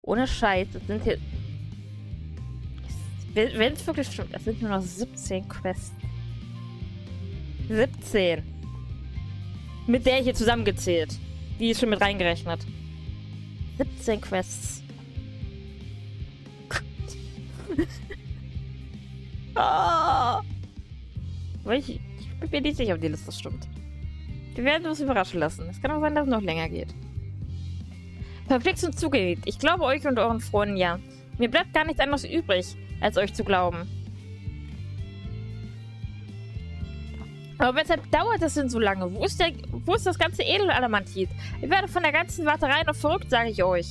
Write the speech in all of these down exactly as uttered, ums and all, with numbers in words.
Ohne Scheiß, das sind hier... Wenn es wirklich stimmt, es sind nur noch siebzehn Quests. siebzehn. Mit der hier zusammengezählt. Die ist schon mit reingerechnet. siebzehn Quests. Oh. Ich, ich bin mir nicht sicher, ob die Liste stimmt. Wir werden uns überraschen lassen. Es kann auch sein, dass es noch länger geht. Verpflichtet und zugeht. Ich glaube euch und euren Freunden ja. Mir bleibt gar nichts anderes übrig, als euch zu glauben. Aber weshalb dauert das denn so lange? Wo ist, der, wo ist das ganze Edeladamantit? Ich werde von der ganzen Warterei noch verrückt, sage ich euch.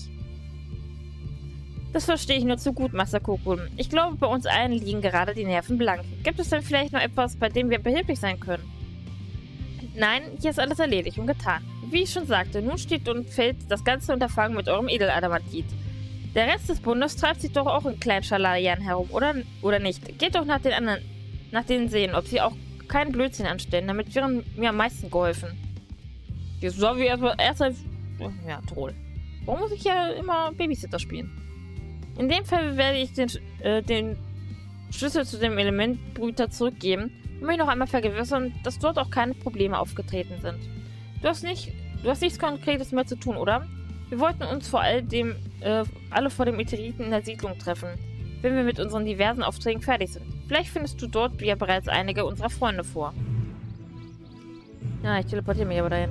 Das verstehe ich nur zu gut, Master Kokun. Ich glaube, bei uns allen liegen gerade die Nerven blank. Gibt es denn vielleicht noch etwas, bei dem wir behilflich sein können? Nein, hier ist alles erledigt und getan. Wie ich schon sagte, nun steht und fällt das ganze Unterfangen mit eurem Edeladamantit. Der Rest des Bundes treibt sich doch auch in kleinen Schalaien herum, oder, oder nicht? Geht doch nach den anderen, nach denen sehen, ob sie auch keinen Blödsinn anstellen. Damit wären mir am meisten geholfen. Jetzt soll wir erstmal erst ja, toll. Warum muss ich ja immer Babysitter spielen? In dem Fall werde ich den, äh, den Schlüssel zu dem Elementbrüter zurückgeben und mich noch einmal vergewissern, dass dort auch keine Probleme aufgetreten sind. Du hast nicht, du hast nichts Konkretes mehr zu tun, oder? Wir wollten uns vor all dem, äh, alle vor dem Meteoriten in der Siedlung treffen, wenn wir mit unseren diversen Aufträgen fertig sind. Vielleicht findest du dort ja bereits einige unserer Freunde vor. Ja, ich teleportiere mich aber dahin.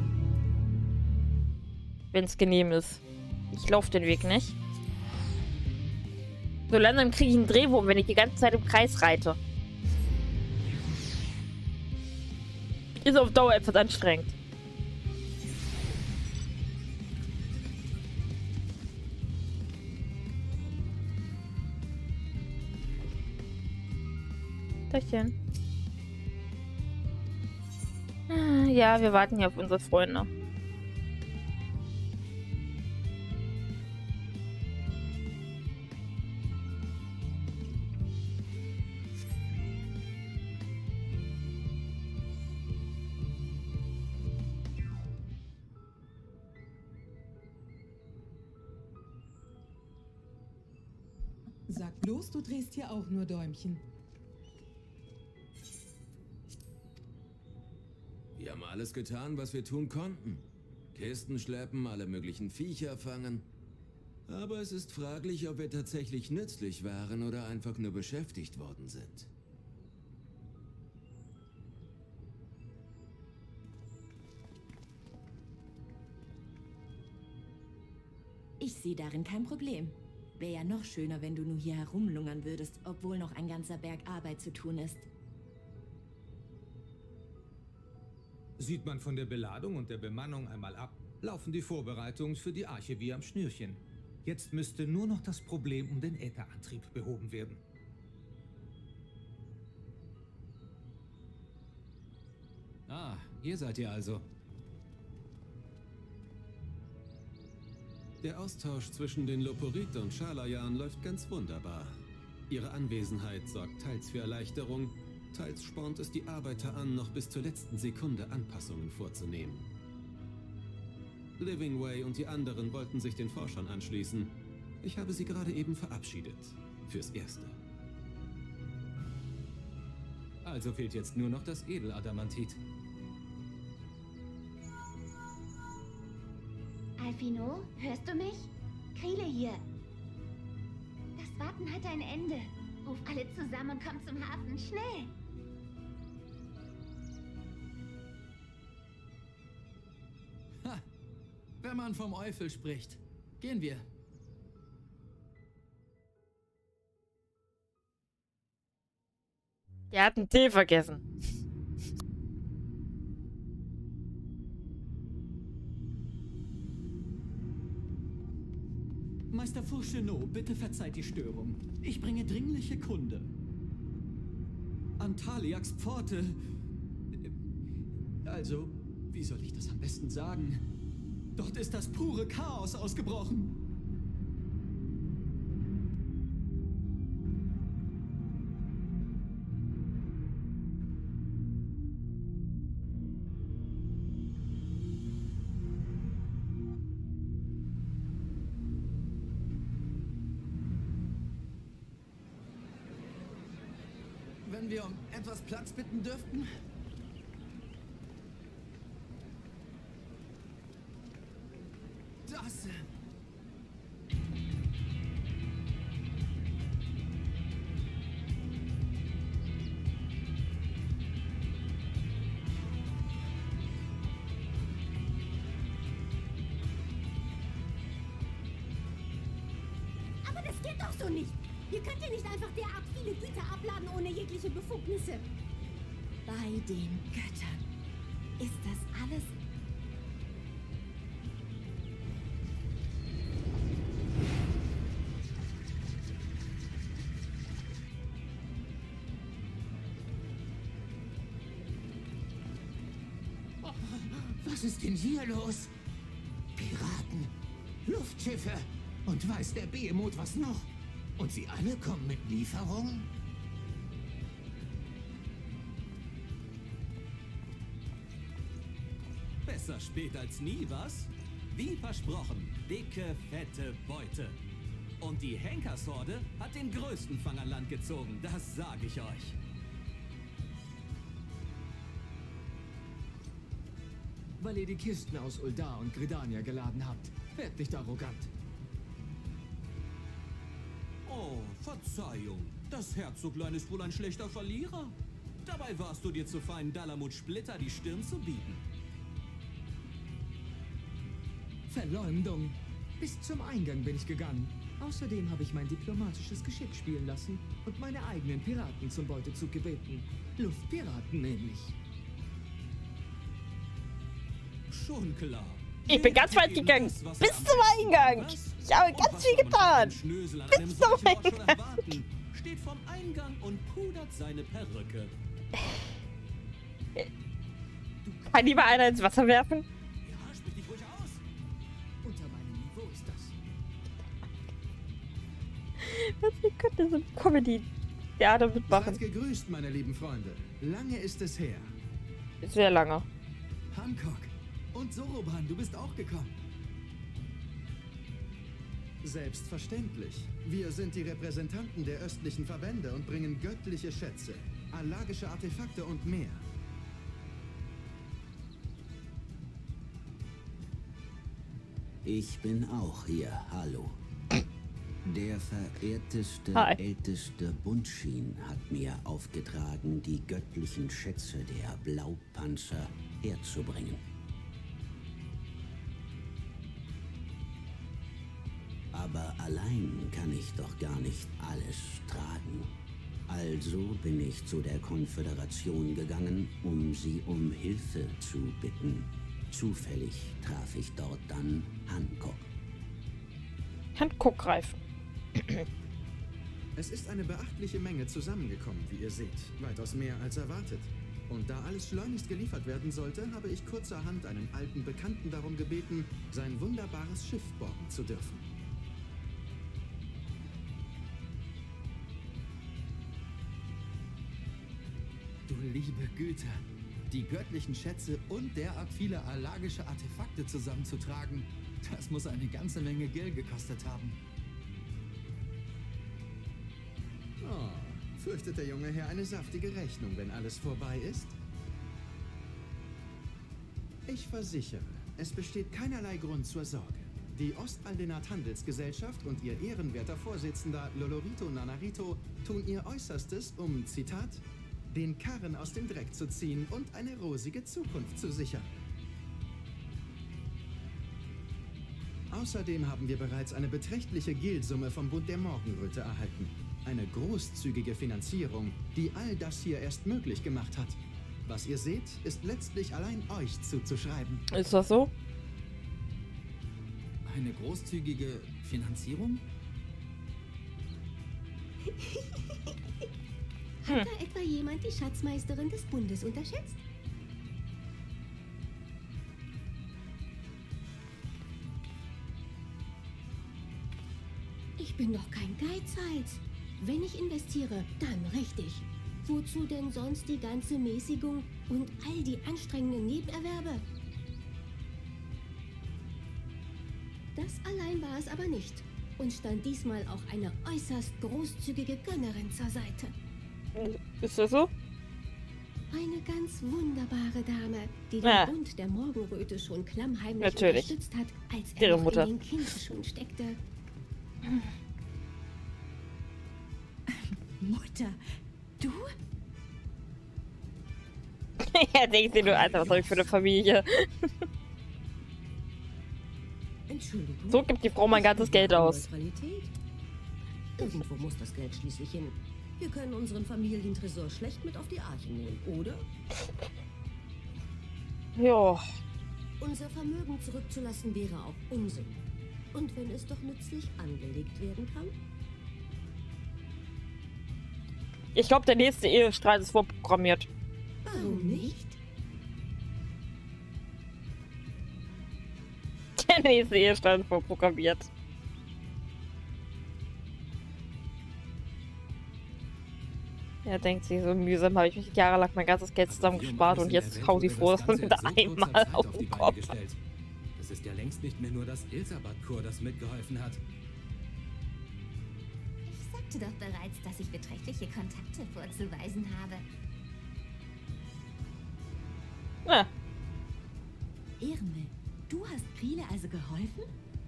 Wenn es genehm ist. Ich laufe den Weg nicht. So langsam kriege ich einen Drehwurm, wenn ich die ganze Zeit im Kreis reite. Ist auf Dauer etwas anstrengend. Tachchen. Ja, wir warten hier auf unsere Freunde. Sag bloß, du drehst hier auch nur Däumchen. Wir haben alles getan, was wir tun konnten. Kisten schleppen, alle möglichen Viecher fangen. Aber es ist fraglich, ob wir tatsächlich nützlich waren oder einfach nur beschäftigt worden sind. Ich sehe darin kein Problem. Wäre ja noch schöner, wenn du nur hier herumlungern würdest, obwohl noch ein ganzer Berg Arbeit zu tun ist. Sieht man von der Beladung und der Bemannung einmal ab, laufen die Vorbereitungen für die Arche wie am Schnürchen. Jetzt müsste nur noch das Problem um den Ätherantrieb behoben werden. Ah, ihr seid ihr also. Der Austausch zwischen den Loporit und Schalayan läuft ganz wunderbar. Ihre Anwesenheit sorgt teils für Erleichterung, teils spornt es die Arbeiter an, noch bis zur letzten Sekunde Anpassungen vorzunehmen. Livingway und die anderen wollten sich den Forschern anschließen. Ich habe sie gerade eben verabschiedet. Fürs Erste. Also fehlt jetzt nur noch das Edeladamantit. Alphino, hörst du mich? Krile hier. Das Warten hat ein Ende. Ruf alle zusammen und komm zum Hafen. Schnell! Ha! Wenn man vom Eufel spricht. Gehen wir. Der hat einen Tee vergessen. Meister Fourchenot, bitte verzeiht die Störung. Ich bringe dringliche Kunde. An Taliaks Pforte... Also, wie soll ich das am besten sagen? Dort ist das pure Chaos ausgebrochen. wir um etwas Platz bitten dürften? Das... Aber das geht doch so nicht. Ihr könnt ja nicht einfach derart viele Güter abladen ohne jegliche Befugnisse. Bei den Göttern ist das alles... Was ist denn hier los? Piraten, Luftschiffe und weiß der Behemoth was noch? Und sie alle kommen mit Lieferungen? Besser spät als nie, was? Wie versprochen, dicke, fette Beute. Und die Henkershorde hat den größten Fang an Land gezogen, das sage ich euch. Weil ihr die Kisten aus Uldar und Gridania geladen habt. Werdet nicht arrogant. Oh, Verzeihung. Das Herzoglein ist wohl ein schlechter Verlierer. Dabei warst du dir zu fein, Dalamut Splitter die Stirn zu bieten. Verleumdung. Bis zum Eingang bin ich gegangen. Außerdem habe ich mein diplomatisches Geschick spielen lassen und meine eigenen Piraten zum Beutezug gebeten. Luftpiraten nämlich. Schon klar. Ich bin ganz weit gegangen. Bis zum Eingang. Ich habe ganz viel getan. Bis zum Eingang. Steht vom Eingang und pudert seine Perücke. Kann lieber einer ins Wasser werfen? Ja, sprich dich ruhig aus. Unter meinem Niveau ist das. Was für könnte so ein Comedy-Theater mitmachen? Seid gegrüßt, meine lieben Freunde. Lange ist es her. Sehr lange. Hancock. Und Soroban, du bist auch gekommen. Selbstverständlich. Wir sind die Repräsentanten der östlichen Verbände und bringen göttliche Schätze, alagische Artefakte und mehr. Ich bin auch hier, hallo. Der verehrteste, Hi. älteste Bundshin hat mir aufgetragen, die göttlichen Schätze der Blaupanzer herzubringen. Aber allein kann ich doch gar nicht alles tragen. Also bin ich zu der Konföderation gegangen, um sie um Hilfe zu bitten. Zufällig traf ich dort dann Hancock. Hancock greifen. Es ist eine beachtliche Menge zusammengekommen, wie ihr seht. Weitaus mehr als erwartet. Und da alles schleunigst geliefert werden sollte, habe ich kurzerhand einen alten Bekannten darum gebeten, sein wunderbares Schiff borgen zu dürfen. Du liebe Güte. Die göttlichen Schätze und derart viele alagische Artefakte zusammenzutragen, das muss eine ganze Menge Geld gekostet haben. Oh, fürchtet der junge Herr eine saftige Rechnung, wenn alles vorbei ist? Ich versichere, es besteht keinerlei Grund zur Sorge. Die Ostaldenat Handelsgesellschaft und ihr ehrenwerter Vorsitzender Lolorito Nanarito tun ihr Äußerstes, um, Zitat, den Karren aus dem Dreck zu ziehen und eine rosige Zukunft zu sichern. Außerdem haben wir bereits eine beträchtliche Geldsumme vom Bund der Morgenröte erhalten. Eine großzügige Finanzierung, die all das hier erst möglich gemacht hat. Was ihr seht, ist letztlich allein euch zuzuschreiben. Ist das so? Eine großzügige Finanzierung? Hat da etwa jemand die Schatzmeisterin des Bundes unterschätzt? Ich bin doch kein Geizhals. Wenn ich investiere, dann richtig. Wozu denn sonst die ganze Mäßigung und all die anstrengenden Nebenerwerbe? Das allein war es aber nicht und stand diesmal auch eine äußerst großzügige Gönnerin zur Seite. Ist das so? Eine ganz wunderbare Dame, die den Ja. Bund der Morgenröte schon klammheimlich Natürlich. unterstützt hat, als Ihre er noch Mutter. in den Kinderschuhen steckte. Mutter, du? Ja, denkt ihr nur, Alter, was habe ich für eine Familie? Entschuldigung. So gibt die Frau mein ganzes Geld aus. Neutralität? Irgendwo muss das Geld schließlich hin. Wir können unseren Familientresor schlecht mit auf die Arche nehmen, oder? Ja. Unser Vermögen zurückzulassen wäre auch Unsinn. Und wenn es doch nützlich angelegt werden kann? Ich glaube, der nächste Ehestreit ist vorprogrammiert. Warum nicht? Der nächste Ehestreit ist vorprogrammiert. Ja, denkt sie, so mühsam habe ich mich jahrelang mein ganzes Geld zusammengespart und jetzt haut die froh, dass man da einmal auf den Kopf. Das ist ja längst nicht mehr nur das Ilsabat-Korps, das mitgeholfen hat. Ich sagte doch bereits, dass ich beträchtliche Kontakte vorzuweisen habe. Ja. Irme, du hast Krile also geholfen?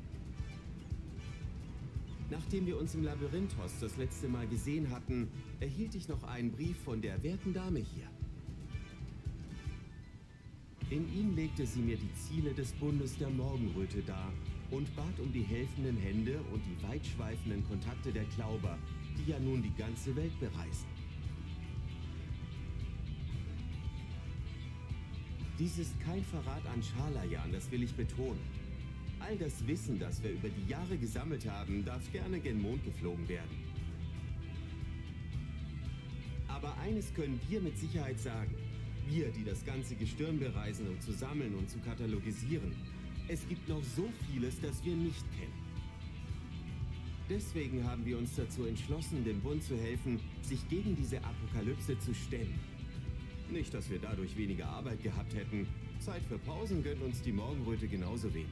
Nachdem wir uns im Labyrinthos das letzte Mal gesehen hatten, erhielt ich noch einen Brief von der werten Dame hier. In ihm legte sie mir die Ziele des Bundes der Morgenröte dar und bat um die helfenden Hände und die weitschweifenden Kontakte der Klauber, die ja nun die ganze Welt bereisen. Dies ist kein Verrat an Schalayan, das will ich betonen. All das Wissen, das wir über die Jahre gesammelt haben, darf gerne gen Mond geflogen werden. Aber eines können wir mit Sicherheit sagen. Wir, die das ganze Gestirn bereisen, um zu sammeln und zu katalogisieren. Es gibt noch so vieles, das wir nicht kennen. Deswegen haben wir uns dazu entschlossen, dem Bund zu helfen, sich gegen diese Apokalypse zu stemmen. Nicht, dass wir dadurch weniger Arbeit gehabt hätten. Zeit für Pausen gönnt uns die Morgenröte genauso wenig.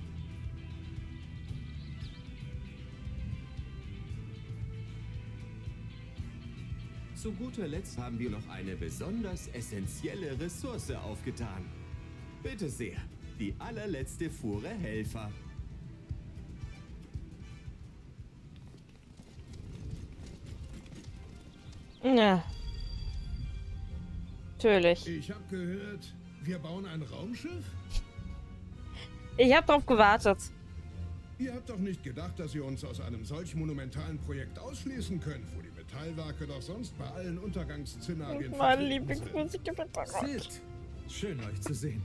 Zu guter Letzt haben wir noch eine besonders essentielle Ressource aufgetan. Bitte sehr, die allerletzte Fuhre Helfer. Ja. Natürlich. Ich habe gehört, wir bauen ein Raumschiff? Ich habe drauf gewartet. Ihr habt doch nicht gedacht, dass ihr uns aus einem solch monumentalen Projekt ausschließen könnt, wo die Metallwerke doch sonst bei allen Untergangsszenarien Meine vertreten Lieblingsmusik im Hintergrund. Sid, schön euch zu sehen.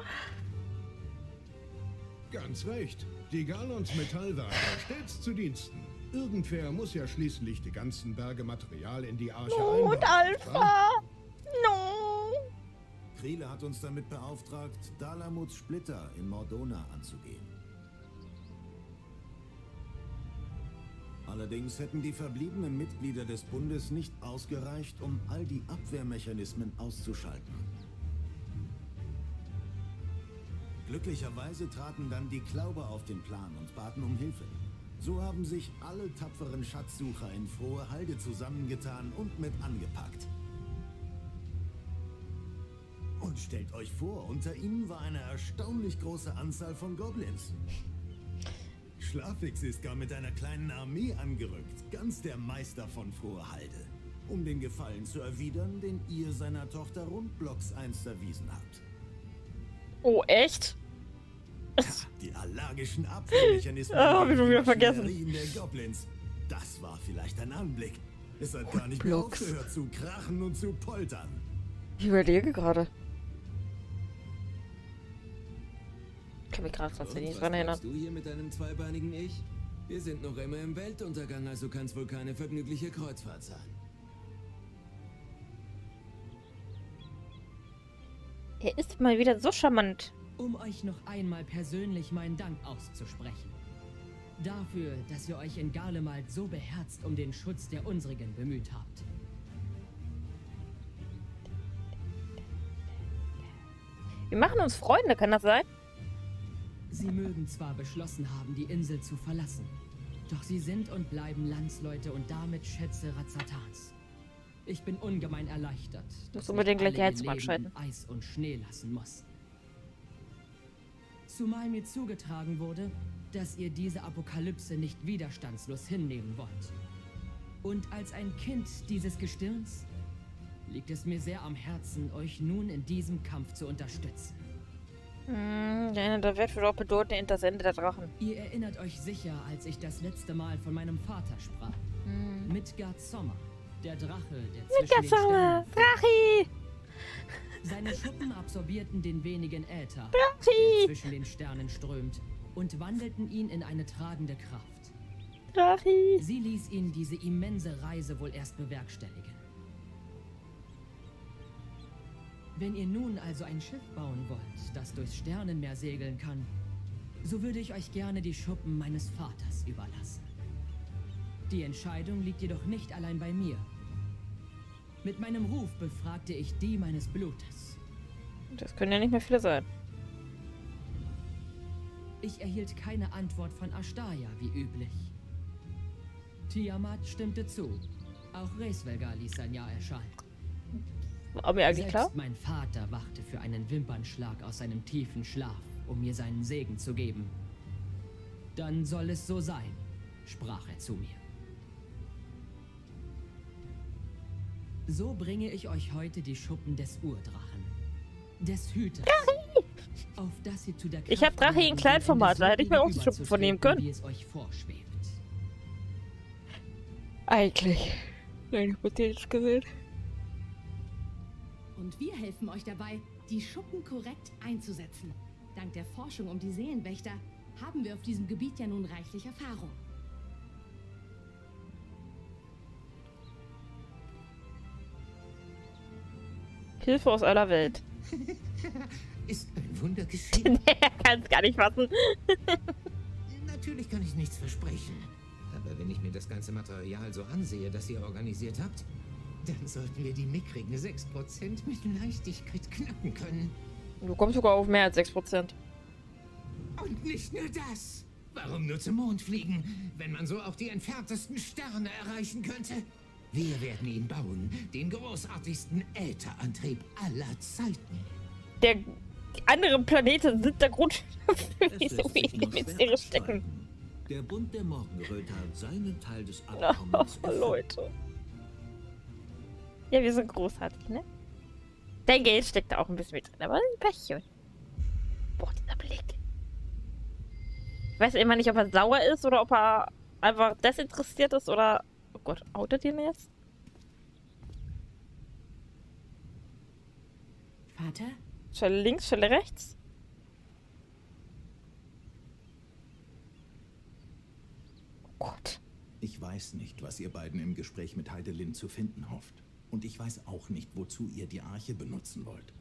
Ganz recht. Die Galons Metallwerke stets zu Diensten. Irgendwer muss ja schließlich die ganzen Berge Material in die Arche Oh, einbauen. und Alpha. No. Krile hat uns damit beauftragt, Dalamuts Splitter in Mordona anzugehen. Allerdings hätten die verbliebenen Mitglieder des Bundes nicht ausgereicht, um all die Abwehrmechanismen auszuschalten. Glücklicherweise traten dann die Klauber auf den Plan und baten um Hilfe. So haben sich alle tapferen Schatzsucher in Frohe Halde zusammengetan und mit angepackt. Und stellt euch vor, unter ihnen war eine erstaunlich große Anzahl von Goblins. Schlafix ist gar mit einer kleinen Armee angerückt, ganz der Meister von Frohe Halde, um den Gefallen zu erwidern, den ihr seiner Tochter Rundblocks einst erwiesen habt. Oh, echt? Ja, die allergischen Abwehrmechanismen Ah, hab ich schon wieder vergessen. der Goblins. Das war vielleicht ein Anblick. Es hat gar nicht mehr Blocks. aufgehört zu krachen und zu poltern. Ich überlege gerade. Ich kann mich gerade tatsächlich nicht dran erinnern. Was du hier mit deinem zweibeinigen Ich? Wir sind noch immer im Weltuntergang, also kann es wohl keine vergnügliche Kreuzfahrt sein. Er ist mal wieder so charmant. Um euch noch einmal persönlich meinen Dank auszusprechen. Dafür, dass ihr euch in Garlemald so beherzt um den Schutz der unsrigen bemüht habt. Wir machen uns Freunde, kann das sein? Sie mögen zwar beschlossen haben, die Insel zu verlassen, doch sie sind und bleiben Landsleute und damit Schätze Razatans. Ich bin ungemein erleichtert, dass Muss unbedingt gleich ich die alle Heizung ihr Leben abschalten. in Eis und Schnee lassen muss. Zumal mir zugetragen wurde, dass ihr diese Apokalypse nicht widerstandslos hinnehmen wollt. Und als ein Kind dieses Gestirns liegt es mir sehr am Herzen, euch nun in diesem Kampf zu unterstützen. Hm, der Ende der Welt wird auch bedeuten, das Ende der Drachen. Ihr erinnert euch sicher, als ich das letzte Mal von meinem Vater sprach. Hm. Midgard Sommer, der Drache, der zwischen Midgard den Sommer, Sternen... Drachi! Seine Schuppen absorbierten den wenigen Äther, Drachi! der zwischen den Sternen strömt, und wandelten ihn in eine tragende Kraft. Drachi! Sie ließ ihn diese immense Reise wohl erst bewerkstelligen. Wenn ihr nun also ein Schiff bauen wollt, das durchs Sternenmeer segeln kann, so würde ich euch gerne die Schuppen meines Vaters überlassen. Die Entscheidung liegt jedoch nicht allein bei mir. Mit meinem Ruf befragte ich die meines Blutes. Das können ja nicht mehr viele sein. Ich erhielt keine Antwort von Astaya, wie üblich. Tiamat stimmte zu. Auch Resvelgar ließ sein Ja erscheinen. War mir eigentlich Selbst klar? mein Vater wachte für einen Wimpernschlag aus seinem tiefen Schlaf, um mir seinen Segen zu geben. Dann soll es so sein, sprach er zu mir. So bringe ich euch heute die Schuppen des Urdrachen, des Hüters, auf das ihr zu der Ich hab Drache in Kleinformat, da hätte ich mir auch die Schuppen von nehmen können. Wie es euch vorschwebt. Eigentlich. Nein, hypothetisch gesehen. Und wir helfen euch dabei, die Schuppen korrekt einzusetzen. Dank der Forschung um die Seelenwächter haben wir auf diesem Gebiet ja nun reichlich Erfahrung. Hilfe aus aller Welt. Ist ein Wunder geschehen. Er kann es gar nicht fassen. Natürlich kann ich nichts versprechen. Aber wenn ich mir das ganze Material so ansehe, das ihr organisiert habt, dann sollten wir die mickrigen sechs Prozent mit Leichtigkeit knacken können. Du kommst sogar auf mehr als sechs Prozent. Und nicht nur das. Warum nur zum Mond fliegen, wenn man so auch die entferntesten Sterne erreichen könnte? Wir werden ihn bauen, den großartigsten Ätherantrieb aller Zeiten. Der andere Planete sind der Grund für wieso wir in die Misere stecken. Der Bund der Morgenröter hat seinen Teil des Oh, Abkommens Leute. Ja, wir sind großartig, ne? Dein Geld steckt da auch ein bisschen mit drin, aber ein Pechchen. Boah, dieser Blick. Ich weiß immer nicht, ob er sauer ist oder ob er einfach desinteressiert ist oder... Oh Gott, outet ihr mir jetzt? Vater? Stelle links, Stelle rechts. Oh Gott. Ich weiß nicht, was ihr beiden im Gespräch mit Heidelin zu finden hofft. Und ich weiß auch nicht, wozu ihr die Arche benutzen wollt.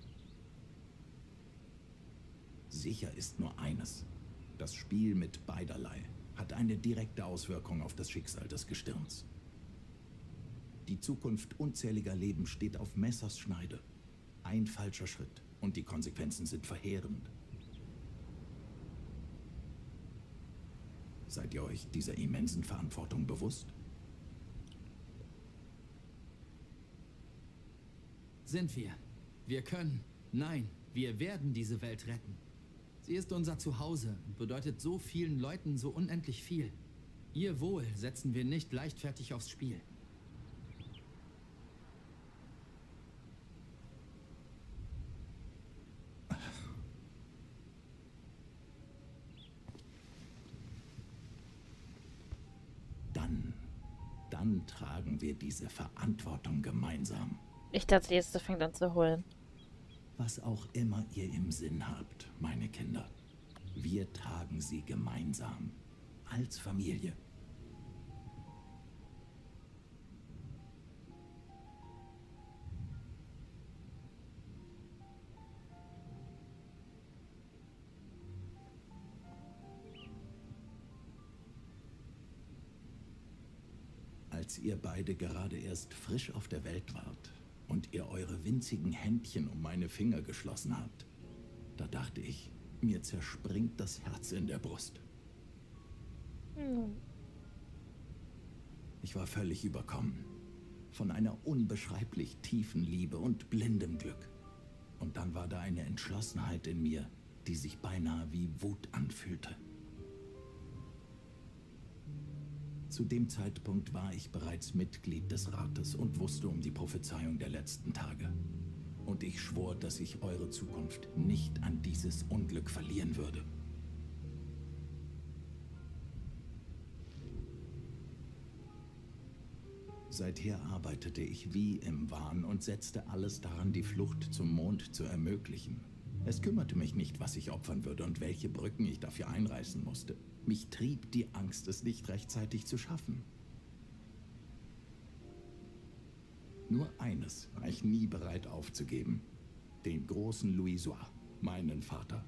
Sicher ist nur eines. Das Spiel mit beiderlei hat eine direkte Auswirkung auf das Schicksal des Gestirns. Die Zukunft unzähliger Leben steht auf Messers Schneide. Ein falscher Schritt und die Konsequenzen sind verheerend. Seid ihr euch dieser immensen Verantwortung bewusst? Sind wir. Wir können. Nein, wir werden diese Welt retten. Sie ist unser Zuhause und bedeutet so vielen Leuten so unendlich viel. Ihr Wohl setzen wir nicht leichtfertig aufs Spiel. Dann, dann tragen wir diese Verantwortung gemeinsam. Ich dachte, jetzt fängt an zu heulen. Was auch immer ihr im Sinn habt, meine Kinder. Wir tragen sie gemeinsam. Als Familie. Als ihr beide gerade erst frisch auf der Welt wart und ihr eure winzigen Händchen um meine Finger geschlossen habt, da dachte ich, mir zerspringt das Herz in der Brust. Ich war völlig überkommen. Von einer unbeschreiblich tiefen Liebe und blindem Glück. Und dann war da eine Entschlossenheit in mir, die sich beinahe wie Wut anfühlte. Zu dem Zeitpunkt war ich bereits Mitglied des Rates und wusste um die Prophezeiung der letzten Tage. Und ich schwor, dass ich eure Zukunft nicht an dieses Unglück verlieren würde. Seither arbeitete ich wie im Wahn und setzte alles daran, die Flucht zum Mond zu ermöglichen. Es kümmerte mich nicht, was ich opfern würde und welche Brücken ich dafür einreißen musste. Mich trieb die Angst, es nicht rechtzeitig zu schaffen. Nur eines war ich nie bereit aufzugeben. Den großen Louisois, meinen Vater.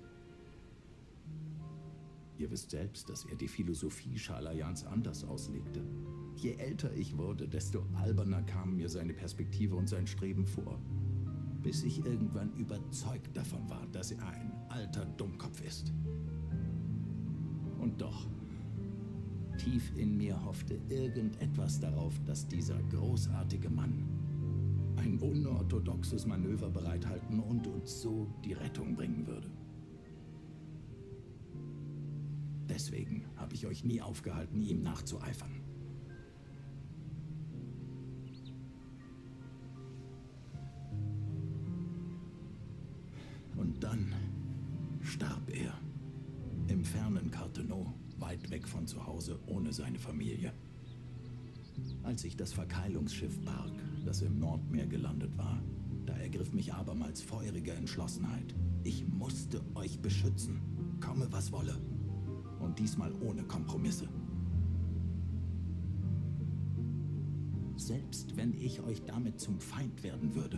Ihr wisst selbst, dass er die Philosophie Scharlajans anders auslegte. Je älter ich wurde, desto alberner kamen mir seine Perspektive und sein Streben vor. Bis ich irgendwann überzeugt davon war, dass er ein alter Dummkopf ist. Und doch, tief in mir hoffte irgendetwas darauf, dass dieser großartige Mann ein unorthodoxes Manöver bereithalten und uns so die Rettung bringen würde. Deswegen habe ich euch nie aufgehalten, ihm nachzueifern. Und dann starb er. Im fernen Carteneau, weit weg von zu Hause, ohne seine Familie. Als ich das Verkeilungsschiff barg, das im Nordmeer gelandet war, da ergriff mich abermals feurige Entschlossenheit. Ich musste euch beschützen, komme was wolle. Und diesmal ohne Kompromisse. Selbst wenn ich euch damit zum Feind werden würde.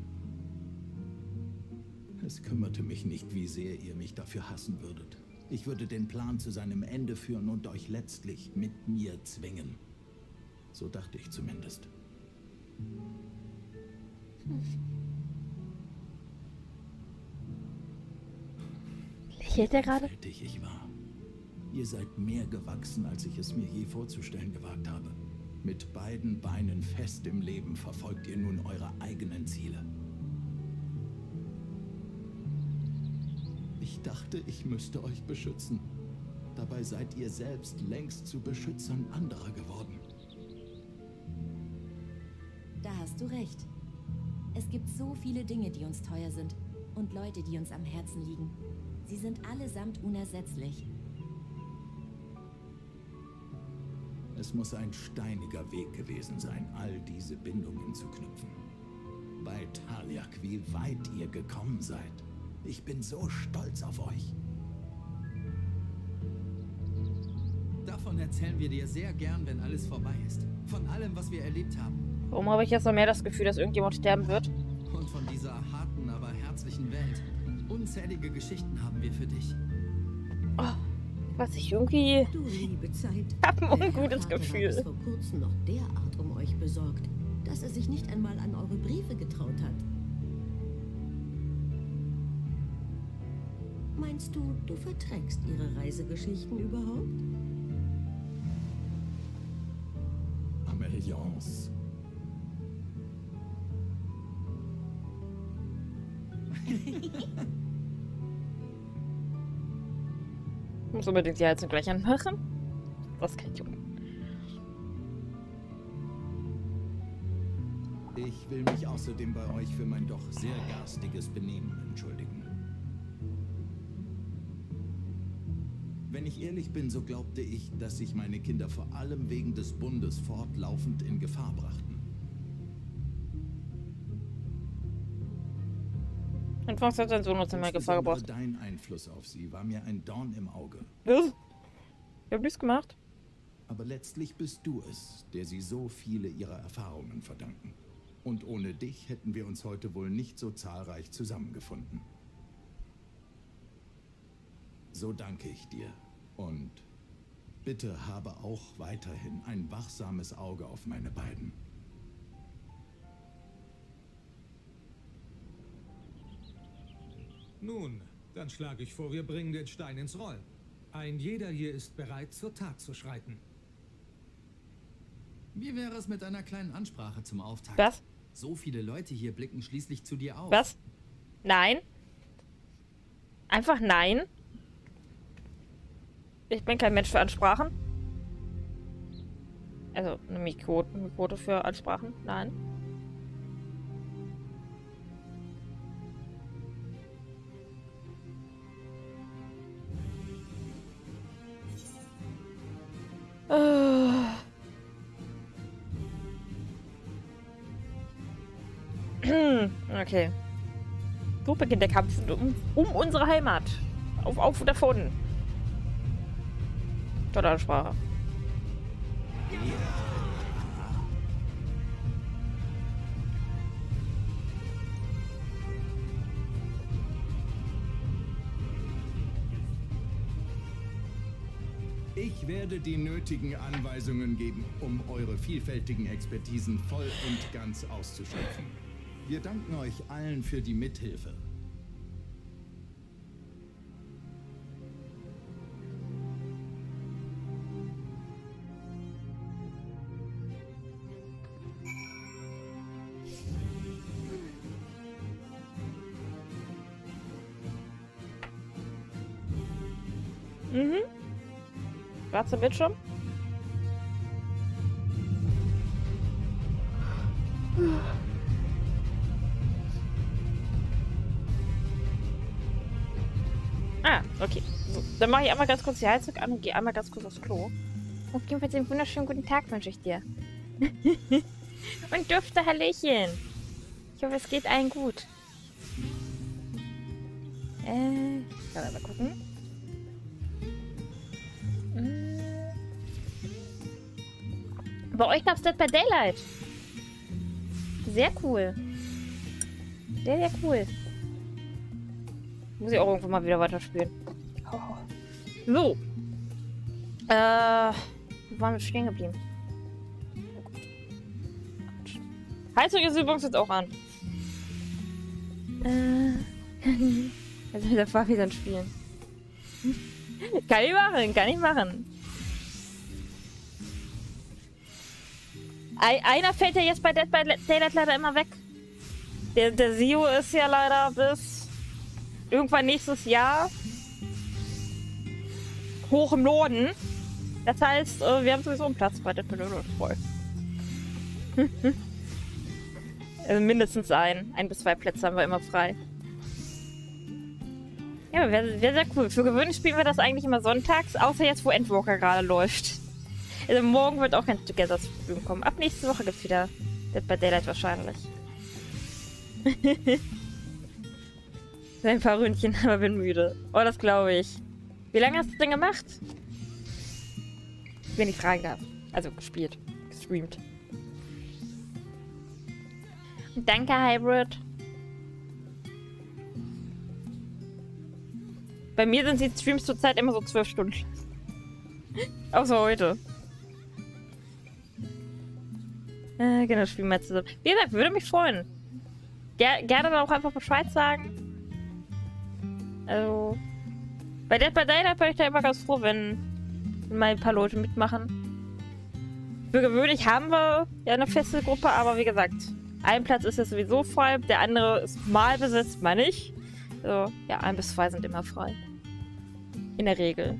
Es kümmerte mich nicht, wie sehr ihr mich dafür hassen würdet. Ich würde den Plan zu seinem Ende führen und euch letztlich mit mir zwingen. So dachte ich zumindest. Lächelt er gerade? Wie ich war. Ihr seid mehr gewachsen, als ich es mir je vorzustellen gewagt habe. Mit beiden Beinen fest im Leben verfolgt ihr nun eure eigenen Ziele. Ich dachte, ich müsste euch beschützen. Dabei seid ihr selbst längst zu Beschützern anderer geworden. Da hast du recht. Es gibt so viele Dinge, die uns teuer sind und Leute, die uns am Herzen liegen. Sie sind allesamt unersetzlich. Es muss ein steiniger Weg gewesen sein, all diese Bindungen zu knüpfen. Bei Taliak, wie weit ihr gekommen seid. Ich bin so stolz auf euch. Davon erzählen wir dir sehr gern, wenn alles vorbei ist. Von allem, was wir erlebt haben. Warum habe ich jetzt noch mehr das Gefühl, dass irgendjemand sterben wird? Und von dieser harten, aber herzlichen Welt. Unzählige Geschichten haben wir für dich. Oh, was ich irgendwie... Du liebe Zeit. Hab ein ungutes Vater Gefühl. hat es vor kurzem noch derart um euch besorgt, dass er sich nicht einmal an eure Briefe getraut hat. Meinst du, du verträgst ihre Reisegeschichten überhaupt? Améliance. Ich muss unbedingt die Heizung gleich anmachen. Das kann ich tun. Ich will mich außerdem bei euch für mein doch sehr garstiges Benehmen entschuldigen. Wenn ich ehrlich bin, so glaubte ich, dass sich meine Kinder vor allem wegen des Bundes fortlaufend in Gefahr brachten. Anfangs hat sein Sohn uns in meine Gefahr gebracht. Dein Einfluss auf sie war mir ein Dorn im Auge. Was? Ich hab nichts gemacht. Aber letztlich bist du es, der sie so viele ihrer Erfahrungen verdanken. Und ohne dich hätten wir uns heute wohl nicht so zahlreich zusammengefunden. So danke ich dir. Und bitte habe auch weiterhin ein wachsames Auge auf meine beiden. Nun, dann schlage ich vor, wir bringen den Stein ins Rollen. Ein jeder hier ist bereit, zur Tat zu schreiten. Wie wäre es mit einer kleinen Ansprache zum Auftakt? Was? So viele Leute hier blicken schließlich zu dir auf. Was? Nein. Einfach nein. Ich bin kein Mensch für Ansprachen. Also eine Mikrote, eine Mikrote für Ansprachen. Nein. Okay. So beginnt der Kampf um, um unsere Heimat. Auf, auf davon. Tolle Ansprache. Ich werde die nötigen Anweisungen geben, um eure vielfältigen Expertisen voll und ganz auszuschöpfen. Wir danken euch allen für die Mithilfe. Mhm. Schwarzer Bildschirm. Ah, okay. So, dann mache ich einmal ganz kurz die Heizung an und gehe einmal ganz kurz aufs Klo. Auf jeden Fall einen wunderschönen guten Tag wünsche ich dir. Und dufte Hallöchen. Ich hoffe, es geht allen gut. Äh, ich kann mal gucken. Bei euch gab es Dead by Daylight. Sehr cool. Sehr, sehr cool. Muss ich auch irgendwann mal wieder weiterspielen. Oh. So. Äh, wo waren wir stehen geblieben? Heizung ist übrigens jetzt auch an. Äh, also mit der Fabi dann spielen. Kann ich machen, kann ich machen. Einer fällt ja jetzt bei Dead by Daylight leider immer weg. Der, der Sio ist ja leider bis irgendwann nächstes Jahr hoch im Norden. Das heißt, wir haben sowieso einen Platz bei Dead by Daylight voll. Also mindestens ein. Ein bis zwei Plätze haben wir immer frei. Ja, wäre wär sehr cool. Für gewöhnlich spielen wir das eigentlich immer sonntags, außer jetzt, wo Endwalker gerade läuft. Also morgen wird auch kein Together-Stream kommen. Ab nächste Woche gibt es wieder Dead by Daylight wahrscheinlich. Ein paar Ründchen, aber bin müde. Oh, das glaube ich. Wie lange hast du denn gemacht? Wenn ich fragen darf. Also gespielt. Gestreamt. Danke, Hybrid. Bei mir sind die Streams zurzeit immer so zwölf Stunden. Außer heute. Äh, genau, spielen wir zusammen. Wie gesagt, würde mich freuen. Ger gerne dann auch einfach Bescheid sagen. Also, bei Dead by Daylight bin ich da immer ganz froh, wenn mal ein paar Leute mitmachen. Für gewöhnlich haben wir ja eine feste Gruppe, aber wie gesagt, ein Platz ist ja sowieso frei, der andere ist mal besetzt, mal nicht. Also, ja, ein bis zwei sind immer frei. In der Regel.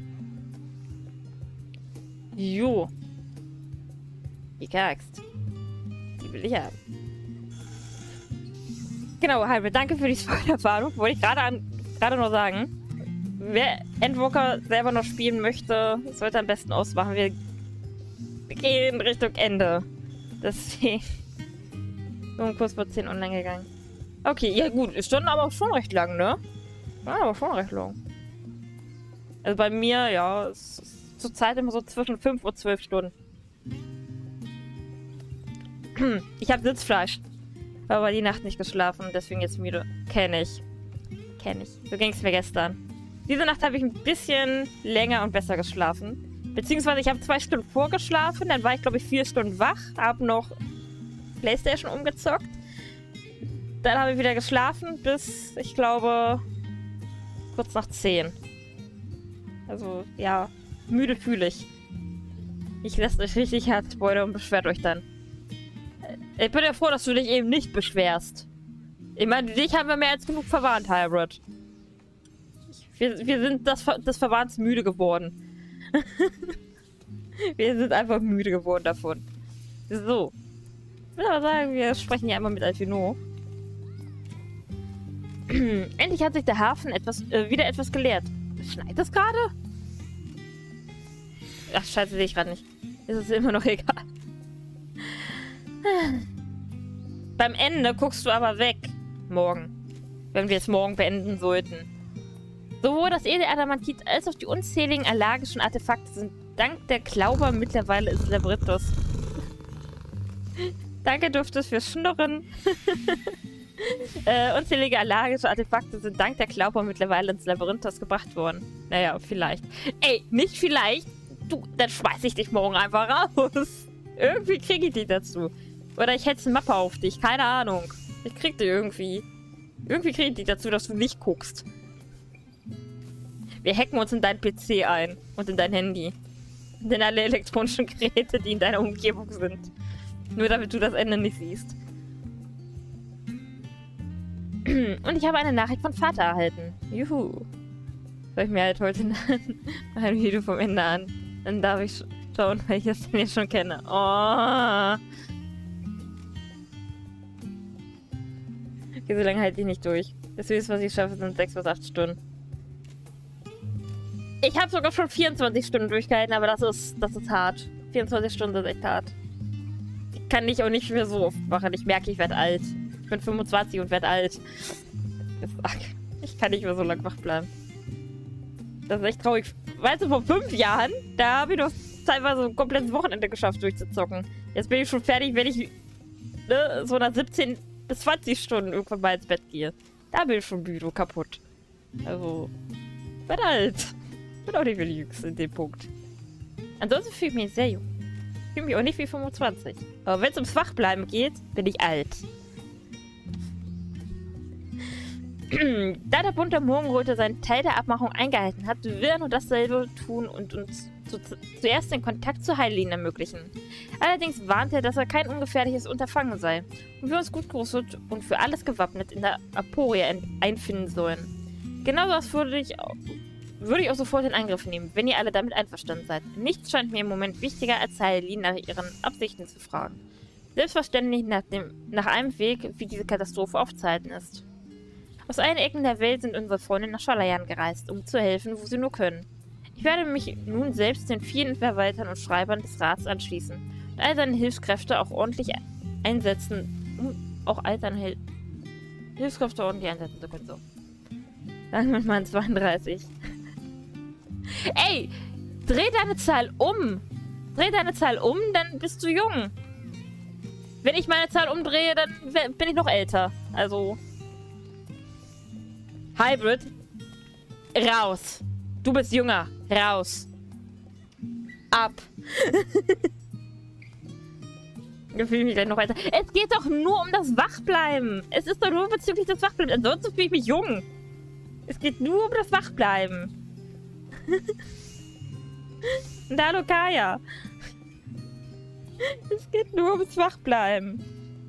Jo. Die Kackst. Die will ich haben. Genau, Hybrid, danke für die Spoilerwarnung. Wollte ich gerade an gerade nur sagen. Wer Endwalker selber noch spielen möchte, sollte am besten ausmachen. Wir gehen Richtung Ende. Deswegen. So um kurz vor zehn online gegangen. Okay, ja gut. Ist schon aber auch schon recht lang, ne? Ja, aber schon recht lang. Also bei mir, ja, es ist zurzeit immer so zwischen fünf und zwölf Stunden. Ich habe Sitzfleisch. War aber die Nacht nicht geschlafen, deswegen jetzt müde. Kenn ich. Kenn ich. So ging es mir gestern. Diese Nacht habe ich ein bisschen länger und besser geschlafen. Beziehungsweise ich habe zwei Stunden vorgeschlafen, dann war ich glaube ich vier Stunden wach, habe noch PlayStation umgezockt. Dann habe ich wieder geschlafen bis, ich glaube, kurz nach zehn. Also, ja, müde fühle ich. Ich lasse euch richtig hart spoilern und beschwert euch dann. Ich bin ja froh, dass du dich eben nicht beschwerst. Ich meine, dich haben wir mehr als genug verwarnt, Hybrid. Wir, wir sind das, des Verwarns müde geworden. Wir sind einfach müde geworden davon. So. Ich will aber sagen, wir sprechen hier einmal mit Alphinaud. Endlich hat sich der Hafen etwas, äh, wieder etwas geleert. Schneit das gerade? Ach, scheiße, sehe ich gerade nicht. Ist es immer noch egal. Beim Ende guckst du aber weg. Morgen. Wenn wir es morgen beenden sollten. Sowohl das edle Adamantit als auch die unzähligen allergischen Artefakte sind dank der Klauber mittlerweile ins Labyrinthos. Danke, Duftes, fürs Schnurren. äh, unzählige allergische Artefakte sind dank der Klauber mittlerweile ins Labyrinthos gebracht worden. Naja, vielleicht. Ey, nicht vielleicht. Du, dann schmeiß ich dich morgen einfach raus. Irgendwie kriege ich dich dazu. Oder ich hetze eine Mappe auf dich. Keine Ahnung. Ich krieg dich irgendwie. Irgendwie kriege ich dich dazu, dass du nicht guckst. Wir hacken uns in deinen P C ein. Und in dein Handy. Und in alle elektronischen Geräte, die in deiner Umgebung sind. Nur damit du das Ende nicht siehst. Und ich habe eine Nachricht von Vater erhalten. Juhu. Soll ich mir halt heute ein Video vom Ende an? Dann darf ich schauen, weil ich das denn jetzt schon kenne. Oh. Okay, so lange halte ich nicht durch. Das höchste, was ich schaffe, sind sechs bis acht Stunden. Ich habe sogar schon vierundzwanzig Stunden durchgehalten, aber das ist, das ist hart. vierundzwanzig Stunden ist echt hart. Ich kann nicht auch nicht mehr so oft machen. Ich merke, ich werde alt. Ich bin fünfundzwanzig und werde alt. Ich kann nicht mehr so lange wach bleiben. Das ist echt traurig. Weißt du, vor fünf Jahren, da habe ich doch teilweise ein komplettes Wochenende geschafft, durchzuzocken. Jetzt bin ich schon fertig, wenn ich ne, so nach siebzehn bis zwanzig Stunden irgendwann mal ins Bett gehe. Da bin ich schon müde und kaputt. Also, ich bin alt. Ich bin auch nicht mehr die Jüngste in dem Punkt. Ansonsten fühle ich mich sehr jung. Ich fühle mich auch nicht wie fünfundzwanzig. Aber wenn es ums Wachbleiben geht, bin ich alt. Da der bunte Morgenröte seinen Teil der Abmachung eingehalten hat, will er nur dasselbe tun und uns zu, zuerst den Kontakt zu Hylean ermöglichen. Allerdings warnt er, dass er kein ungefährliches Unterfangen sei und wir uns gut gerüstet und für alles gewappnet in der Aporia einfinden sollen. Genau das würde ich, würde ich auch sofort in Angriff nehmen, wenn ihr alle damit einverstanden seid. Nichts scheint mir im Moment wichtiger, als Hylean nach ihren Absichten zu fragen. Selbstverständlich nach, dem, nach einem Weg, wie diese Katastrophe aufzuhalten ist. Aus allen Ecken der Welt sind unsere Freunde nach Schalayan gereist, um zu helfen, wo sie nur können. Ich werde mich nun selbst den vielen Verwaltern und Schreibern des Rats anschließen und all seine Hilfskräfte auch ordentlich einsetzen, um auch all seine Hil Hilfskräfte ordentlich einsetzen zu können. So. Sagen wir mal zweiunddreißig. Ey, dreh deine Zahl um. Dreh deine Zahl um, dann bist du jung. Wenn ich meine Zahl umdrehe, dann bin ich noch älter. Also... Hybrid, raus. Du bist jünger. Raus. Ab. Ich fühle mich gleich noch weiter. Es geht doch nur um das Wachbleiben. Es ist doch nur bezüglich des Wachbleibens. Ansonsten fühle ich mich jung. Es geht nur um das Wachbleiben. Und hallo Kaya. Es geht nur ums Wachbleiben.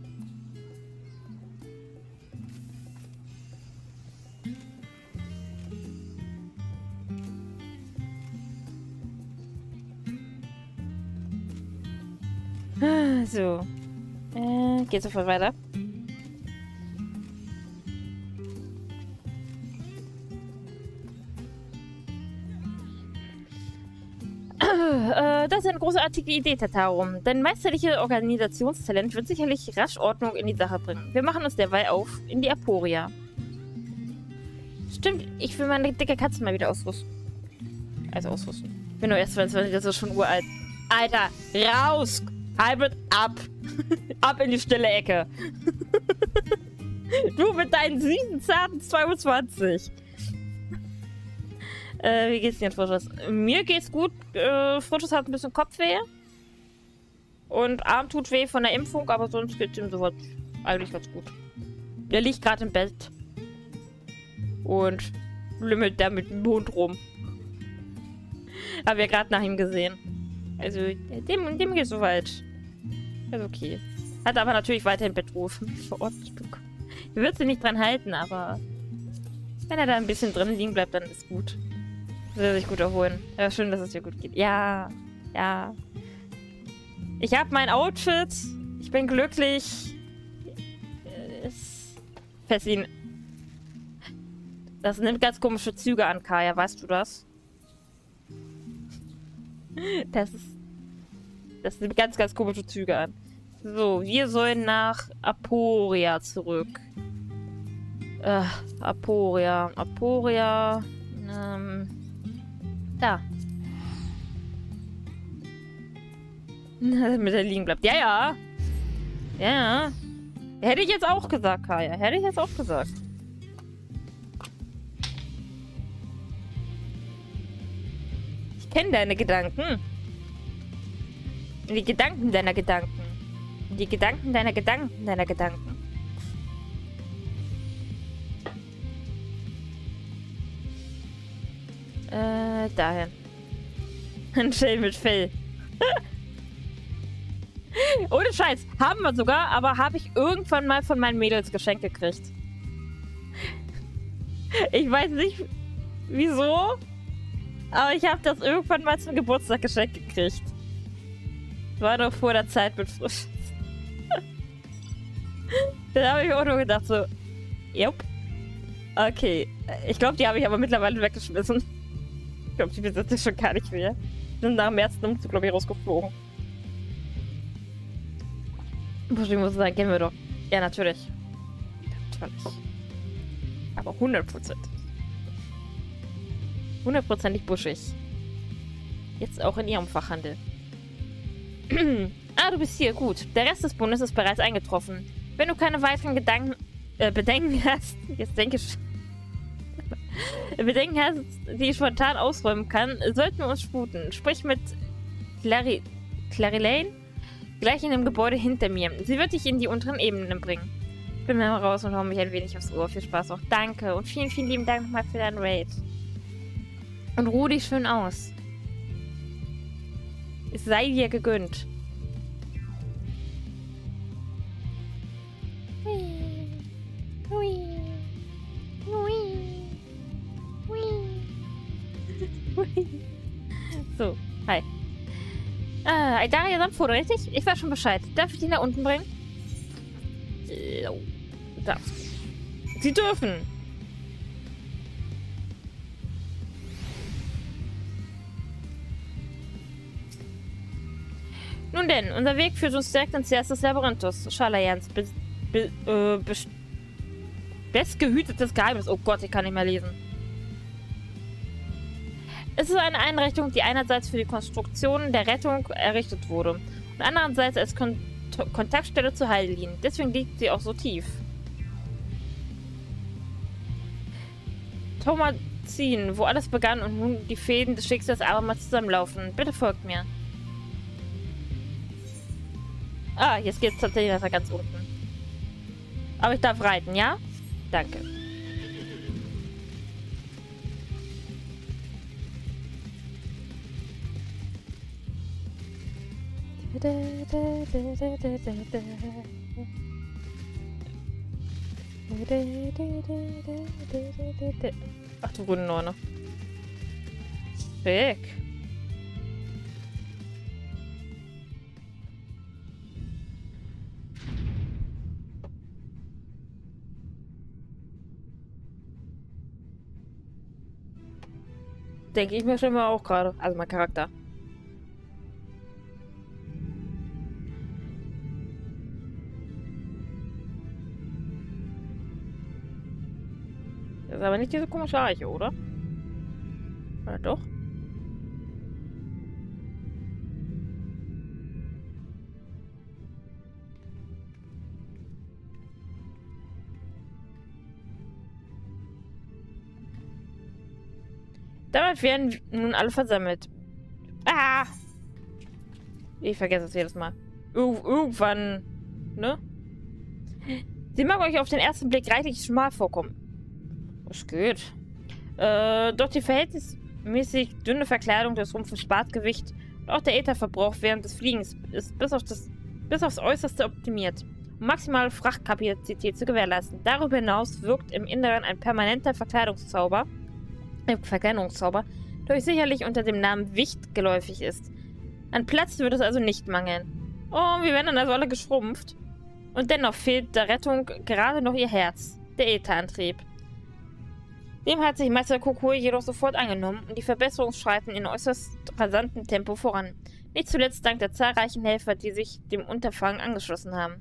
So. Äh, geht sofort weiter. Äh, das ist eine großartige Idee, Tatarum. Dein meisterliches Organisationstalent wird sicherlich rasch Ordnung in die Sache bringen. Wir machen uns derweil auf in die Aporia. Stimmt, ich will meine dicke Katze mal wieder ausrüsten. Also ausrüsten. Ich bin nur erst zweiundzwanzig, das ist schon uralt. Alter, raus! Hybrid, ab. Ab in die stille Ecke. Du mit deinen süßen, zarten zweiundzwanzig. Äh, wie geht's dir, Frisches? Mir geht's gut. Äh, Frisches hat ein bisschen Kopfweh. Und Arm tut weh von der Impfung, aber sonst geht's ihm soweit eigentlich ganz gut. Der liegt gerade im Bett. Und lümmelt da mit dem Hund rum. Haben wir gerade nach ihm gesehen. Also, dem, dem geht soweit. Ist okay. Hat aber natürlich weiterhin Betruf vor Ort bekommen. Ich würde sie nicht dran halten, aber wenn er da ein bisschen drin liegen bleibt, dann ist gut. Will sich gut erholen. Ja, schön, dass es dir gut geht. Ja, ja. Ich habe mein Outfit. Ich bin glücklich. Es Fessin. Das nimmt ganz komische Züge an, Kaya. Weißt du das? Das ist... Das nimmt ganz, ganz komische Züge an. So, wir sollen nach Aporia zurück. Äh, Aporia. Aporia. Ähm... Da. Mit der liegen bleibt. Ja, ja. Ja. Hätte ich jetzt auch gesagt, Kaya. Hätte ich jetzt auch gesagt. Ich kenne deine Gedanken. Die Gedanken deiner Gedanken. Die Gedanken deiner Gedanken deiner Gedanken. Äh, dahin. Ein Schild mit Fell. Ohne Scheiß. Haben wir sogar, aber habe ich irgendwann mal von meinen Mädels geschenkt gekriegt. Ich weiß nicht, wieso, aber ich habe das irgendwann mal zum Geburtstag geschenkt gekriegt. War noch vor der Zeit mit Frisch. Da habe ich auch nur gedacht so, jupp. Okay. Ich glaube, die habe ich aber mittlerweile weggeschmissen. Ich glaube, die besitze ich schon gar nicht mehr. Die sind nach dem ersten Umzug, glaube ich, rausgeflogen. Buschig muss sagen, kennen wir doch. Ja, natürlich. Natürlich. Aber hundert Prozent. Hundertprozentig buschig. Jetzt auch in ihrem Fachhandel. Ah, du bist hier. Gut. Der Rest des Bundes ist bereits eingetroffen. Wenn du keine weiteren Gedanken, äh, Bedenken hast, jetzt denke ich, Bedenken hast, die ich spontan ausräumen kann, sollten wir uns sputen. Sprich mit Clary, Clary Lane gleich in dem Gebäude hinter mir. Sie wird dich in die unteren Ebenen bringen. Ich bin mal raus und hau mich ein wenig aufs Ohr. Viel Spaß auch. Danke und vielen, vielen lieben Dank nochmal für deinen Raid. Und ruh dich schön aus. Es sei dir gegönnt. So, hi. Ah, Daria Samtfoto, richtig? Ich weiß schon Bescheid. Darf ich ihn da unten bringen? Da. Sie dürfen. Nun denn, unser Weg führt uns direkt ins Herz des Labyrinthus. Schalajans be be äh, be bestgehütetes Geheimnis. Oh Gott, ich kann nicht mehr lesen. Es ist eine Einrichtung, die einerseits für die Konstruktion der Rettung errichtet wurde und andererseits als Kon Kontaktstelle zu Heilin. Deswegen liegt sie auch so tief. Tomazin, wo alles begann und nun die Fäden des Schicksals abermals zusammenlaufen. Bitte folgt mir. Ah, jetzt geht's tatsächlich weiter ganz unten. Aber ich darf reiten, ja? Danke. Ach du gute Nonne. Weg. Denke ich mir schon mal auch gerade. Also mein Charakter. Das ist aber nicht diese komische Eiche, oder? Oder doch? Damit werden nun alle versammelt. Ah! Ich vergesse es jedes Mal. Ir irgendwann, ne? Sie mag euch auf den ersten Blick reichlich schmal vorkommen. Das geht. Äh, doch die verhältnismäßig dünne Verkleidung des Rumpfes spart Gewicht Und auch der Ätherverbrauch während des Fliegens ist bis, auf das, bis aufs Äußerste optimiert, um maximale Frachtkapazität zu gewährleisten. Darüber hinaus wirkt im Inneren ein permanenter Verkleidungszauber, äh, Verkleidungszauber, der euch sicherlich unter dem Namen Wicht geläufig ist. An Platz wird es also nicht mangeln. Oh, wir werden dann also alle geschrumpft. Und dennoch fehlt der Rettung gerade noch ihr Herz, der Ätherantrieb. Dem hat sich Meister Kokoi jedoch sofort angenommen und die Verbesserungen schreiten in äußerst rasantem Tempo voran. Nicht zuletzt dank der zahlreichen Helfer, die sich dem Unterfangen angeschlossen haben.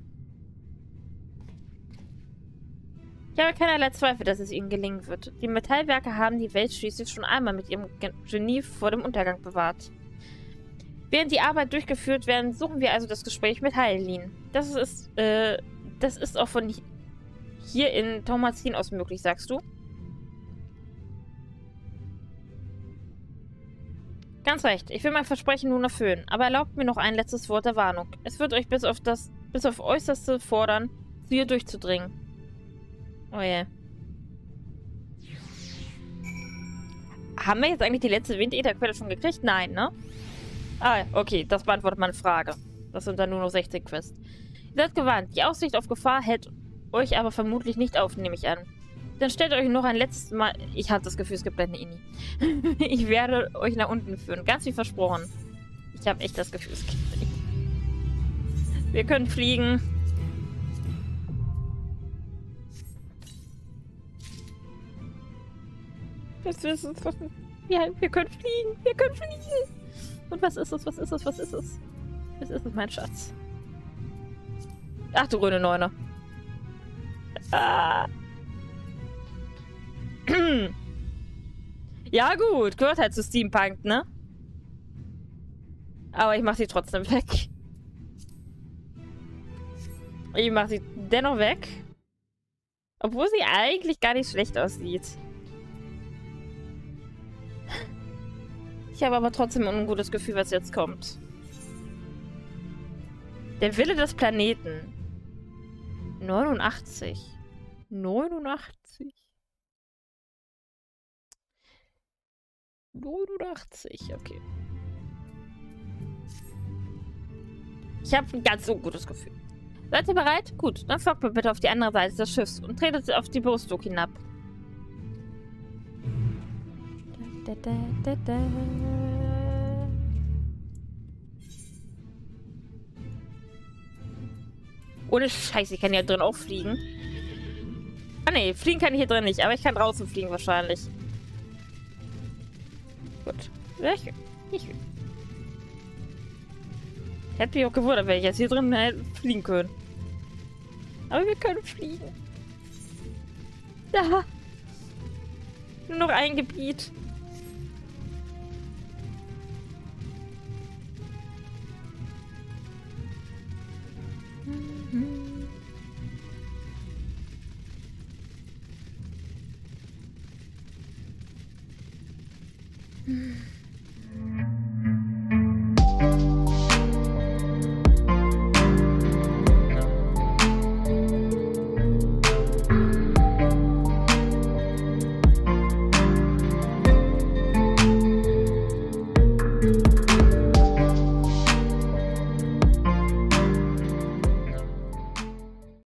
Ich habe keinerlei Zweifel, dass es ihnen gelingen wird. Die Metallwerke haben die Welt schließlich schon einmal mit ihrem Genie vor dem Untergang bewahrt. Während die Arbeit durchgeführt werden, suchen wir also das Gespräch mit Heilin. Das ist, äh, das ist auch von hier in Taumazin aus möglich, sagst du? Ganz recht, ich will mein Versprechen nun erfüllen, aber erlaubt mir noch ein letztes Wort der Warnung. Es wird euch bis auf das, bis auf Äußerste fordern, zu ihr durchzudringen. Oh je. Haben wir jetzt eigentlich die letzte Windätherquelle schon gekriegt? Nein, ne? Ah, okay, das beantwortet meine Frage. Das sind dann nur noch sechzig Quests. Ihr seid gewarnt, die Aussicht auf Gefahr hält euch aber vermutlich nicht auf, nehme ich an. Dann stellt euch noch ein letztes Mal... Ich habe das Gefühl, es gibt eine Inni. Ich werde euch nach unten führen. Ganz wie versprochen. Ich habe echt das Gefühl, es gibt eine Inni. Wir können fliegen. Was ist es? Ja, wir können fliegen. Wir können fliegen. Und was ist es? Was ist es? Was ist es? Was ist es, mein Schatz? Ach du grüne Neune. Ah. Ja gut, gehört halt zu Steampunk, ne? Aber ich mach sie trotzdem weg. Ich mach sie dennoch weg. Obwohl sie eigentlich gar nicht schlecht aussieht. Ich habe aber trotzdem ein ungutes Gefühl, was jetzt kommt. Der Wille des Planeten. neunundachtzig. neunundachtzig. neunundachtzig, okay. Ich habe ein ganz ungutes Gefühl. Seid ihr bereit? Gut, dann folgt mir bitte auf die andere Seite des Schiffs und tretet auf die Brüstung hinab. Da, da, da, da. Ohne Scheiße, ich kann hier drin auch fliegen. Ah ne, fliegen kann ich hier drin nicht, aber ich kann draußen fliegen wahrscheinlich. Gut. Sehr schön. Ich hätte mich auch gewundert, wenn ich jetzt hier drin hätte fliegen können. Aber wir können fliegen. Da. Nur noch ein Gebiet.